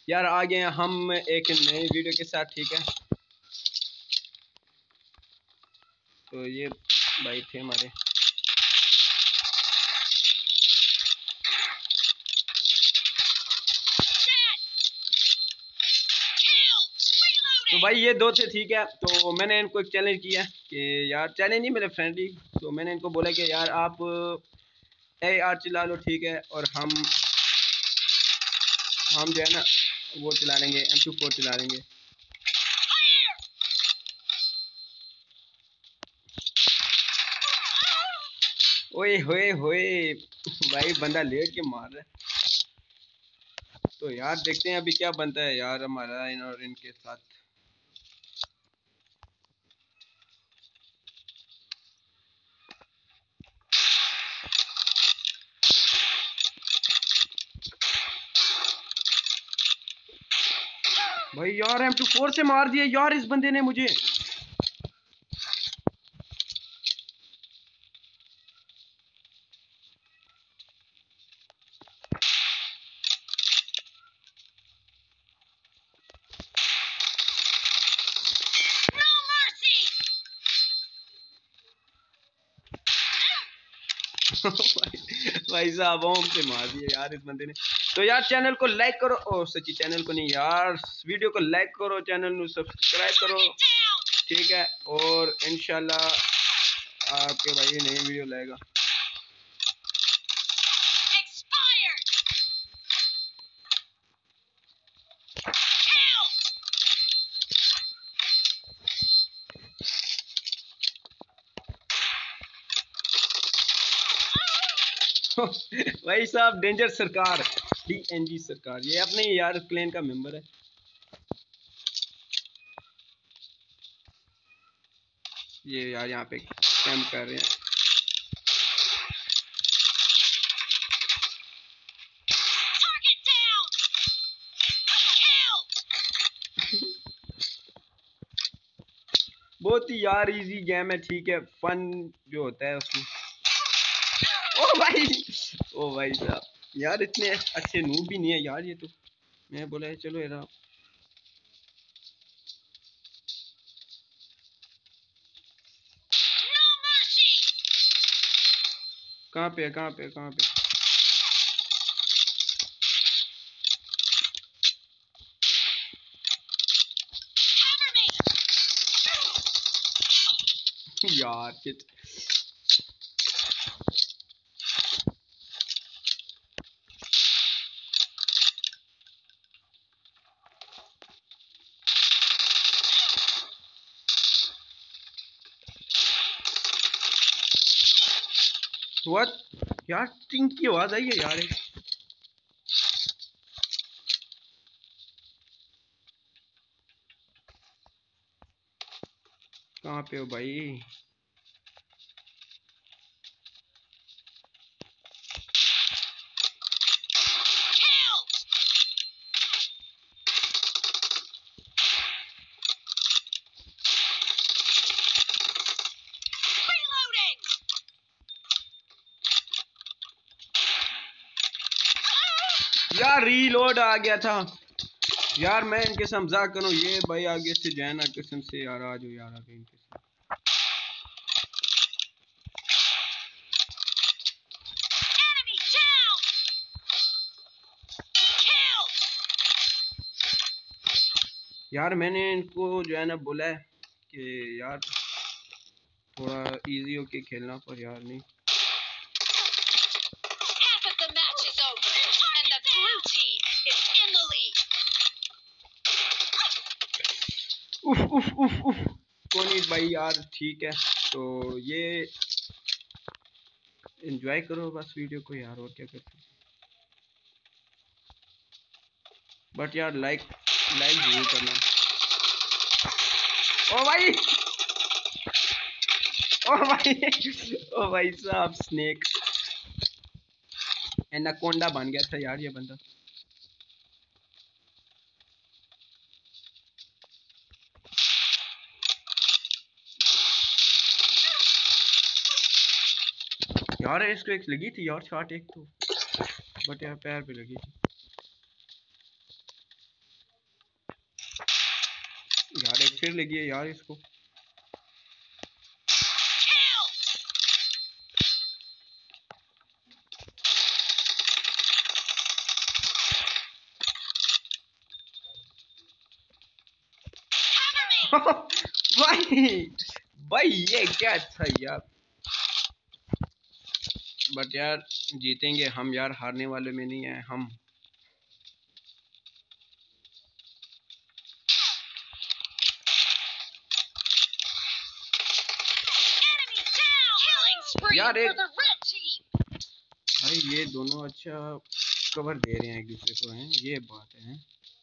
यार आ गए हैं हम एक नई वीडियो के साथ, ठीक है। तो ये भाई थे हमारे। तो भाई ये दो थे, ठीक है। तो मैंने इनको एक चैलेंज किया कि यार, चैलेंज नहीं, मेरे फ्रेंडली। तो मैंने इनको बोला कि यार आप AR चला लो, ठीक है, और हम जो है ना वो चला लेंगे, M24 चला लेंगे। ओए होए होए भाई, बंदा लेट के मार रहा है। तो यार देखते हैं अभी क्या बनता है यार हमारा इन और इनके साथ। भाई यार M24 से मार दिया यार इस बंदे ने मुझे। भाई साहब ओम से मार दिया यार इस बंदे ने। तो यार चैनल को लाइक करो, ओ सच्ची चैनल को नहीं यार, वीडियो को लाइक करो, चैनल को सब्सक्राइब करो, ठीक है। और इंशाल्लाह आपके भाई नई वीडियो लाएगा। भाई साहब डेंजर सरकार, DNG सरकार, ये अपने यार क्लैन का मेंबर है। ये यार यहाँ पे कैंप कर रहे हैं। बहुत ही यार इजी गेम है, ठीक है, फन जो होता है उसमें। ओ भाई, ओ भाई साहब यार इतने अच्छे नूब भी नहीं है यार ये। तो मैं बोला है चलो यार। कहाँ पे है, कहाँ पे, कहाँ पे? यार शिट। व्हाट यार, टिंग की आवाज आई है यार एक। कहाँ पे हो भाई? यार रीलोड आ गया था यार। मैं इनके साथ मजाक करूं, ये भाई आगे से जाना कसम से यार, आ जाओ यार आगे इनके साथ। यार मैंने इनको जो है ना बोला है कि यार थोड़ा इजी होके खेलना, पर यार नहीं। उफ उफ उफ उफ। कोनी भाई यार ठीक है। तो ये एंजॉय करो बस वीडियो को यार, और क्या करते। बट यार लाइक जरूर करना। ओ भाई, ओ भाई, ओ भाई साहब स्नेक एनाकोंडा बन गया था यार ये बंदा। यार इसको एक लगी थी यार शॉट एक तो, बट यार पैर पे लगी थी। यार एक फिर लगी है यार इसको। भाई भाई ये क्या था यार। बट यार जीतेंगे हम यार, हारने वाले में नहीं है हम। यार एक भाई ये दोनों अच्छा कवर दे रहे हैं एक दूसरे को, हैं ये बात है।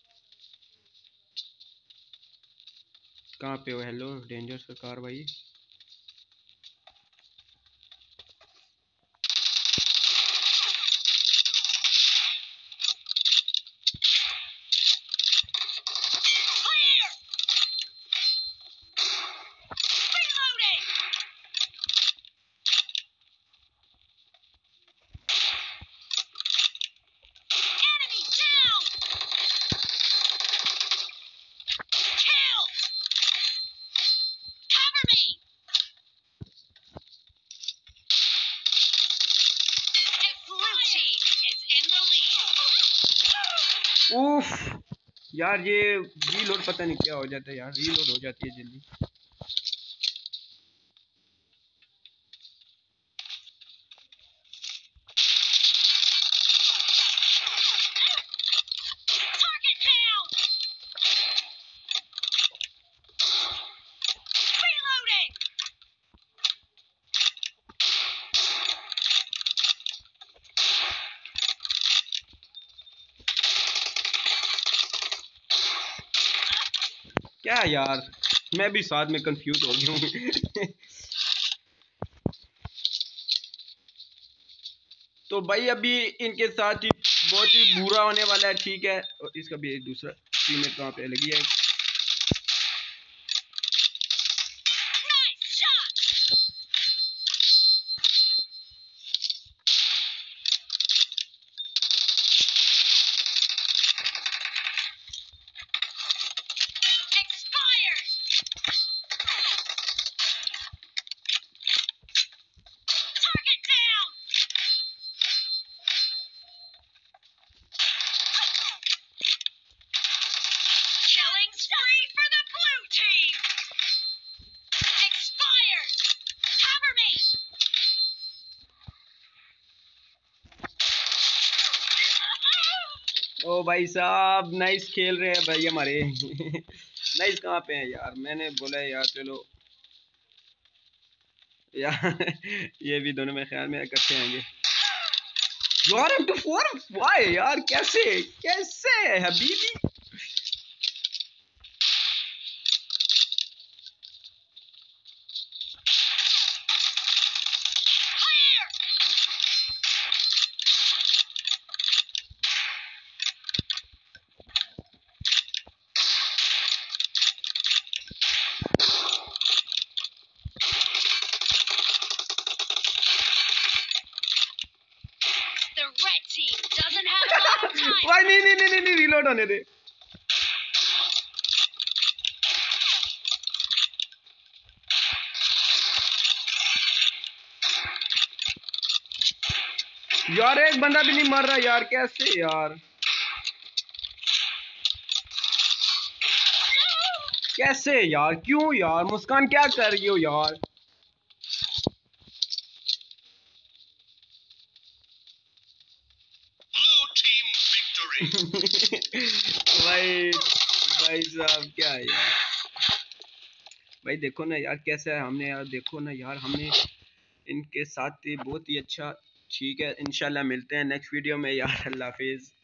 कहाँ पे हो? हेलो डेंजर सरकार भाई। उफ यार ये रीलोड पता नहीं क्या हो जाता है यार, रीलोड हो जाती है जल्दी। क्या यार मैं भी साथ में कंफ्यूज हो गया हूँ। तो भाई अभी इनके साथ ही बहुत ही बुरा होने वाला है, ठीक है। और इसका भी एक दूसरा टीममेट कहाँ पे लगी है। ओ भाई साहब नाइस खेल रहे हैं भाई हमारे। नाइस कहाँ पे हैं यार, मैंने बोला है यार चलो यार। ये भी दोनों मेरे ख्याल में इकट्ठे आएंगे यार। M24 वाई यार, कैसे कैसे हबीबी। भाई नहीं नहीं नहीं नहीं रीलोड होने दे। यार एक बंदा भी नहीं मर रहा यार, कैसे यार कैसे यार, क्यों यार मुस्कान क्या कर रही हो यार। भाई भाई साहब क्या है यार। भाई देखो ना यार कैसा है हमने यार, देखो ना यार हमने इनके साथ ही बहुत ही अच्छा। ठीक है इंशाल्लाह मिलते हैं नेक्स्ट वीडियो में यार। अल्लाह हाफिज।